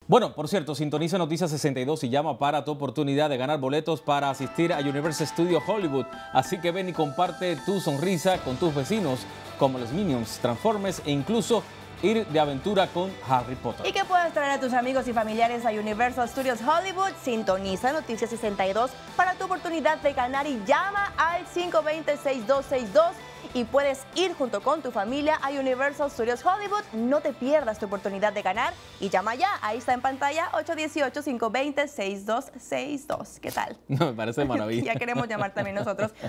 Bueno, por cierto, sintoniza Noticias 62 y llama para tu oportunidad de ganar boletos para asistir a Universal Studios Hollywood. Así que ven y comparte tu sonrisa con tus vecinos, como los Minions, Transformers e incluso ir de aventura con Harry Potter. ¿Y qué puedes traer a tus amigos y familiares a Universal Studios Hollywood? Sintoniza Noticias 62 para tu oportunidad de ganar y llama al 520-6262 y puedes ir junto con tu familia a Universal Studios Hollywood. No te pierdas tu oportunidad de ganar y llama ya. Ahí está en pantalla 818-520-6262. ¿Qué tal? Me parece maravilla. Ya queremos llamar también nosotros.